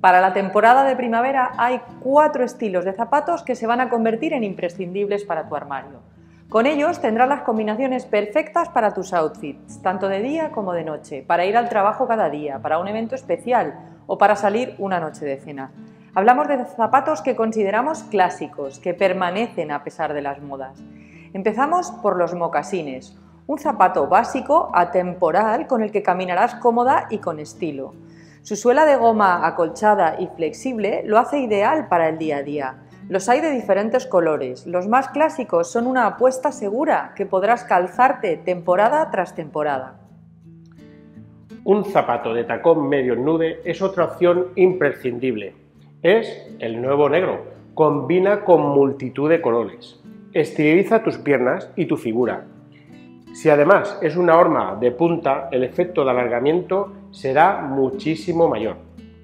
Para la temporada de primavera hay 4 estilos de zapatos que se van a convertir en imprescindibles para tu armario. Con ellos tendrás las combinaciones perfectas para tus outfits, tanto de día como de noche, para ir al trabajo cada día, para un evento especial o para salir una noche de cena. Hablamos de zapatos que consideramos clásicos, que permanecen a pesar de las modas. Empezamos por los mocasines, un zapato básico, atemporal, con el que caminarás cómoda y con estilo. Su suela de goma acolchada y flexible lo hace ideal para el día a día. Los hay de diferentes colores. Los más clásicos son una apuesta segura que podrás calzarte temporada tras temporada. Un zapato de tacón medio nude es otra opción imprescindible. Es el nuevo negro. Combina con multitud de colores. Estiliza tus piernas y tu figura. Si además es una horma de punta, el efecto de alargamiento será muchísimo mayor.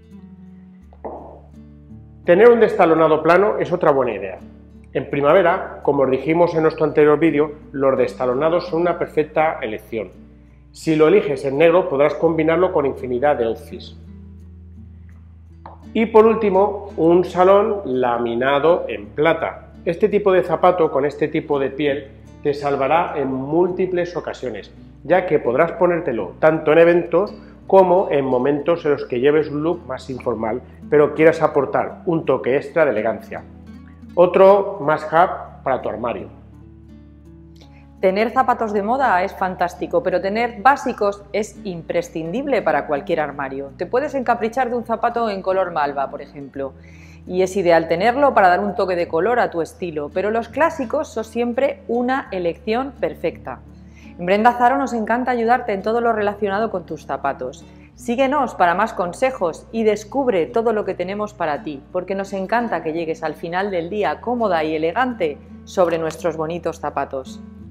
Tener un destalonado plano es otra buena idea. En primavera, como os dijimos en nuestro anterior vídeo, los destalonados son una perfecta elección. Si lo eliges en negro, podrás combinarlo con infinidad de outfits. Y por último, un salón laminado en plata. Este tipo de zapato con este tipo de piel te salvará en múltiples ocasiones, ya que podrás ponértelo tanto en eventos como en momentos en los que lleves un look más informal, pero quieras aportar un toque extra de elegancia. Otro must-have para tu armario. Tener zapatos de moda es fantástico, pero tener básicos es imprescindible para cualquier armario. Te puedes encaprichar de un zapato en color malva, por ejemplo, y es ideal tenerlo para dar un toque de color a tu estilo, pero los clásicos son siempre una elección perfecta. En Brenda Zaro nos encanta ayudarte en todo lo relacionado con tus zapatos. Síguenos para más consejos y descubre todo lo que tenemos para ti, porque nos encanta que llegues al final del día cómoda y elegante sobre nuestros bonitos zapatos.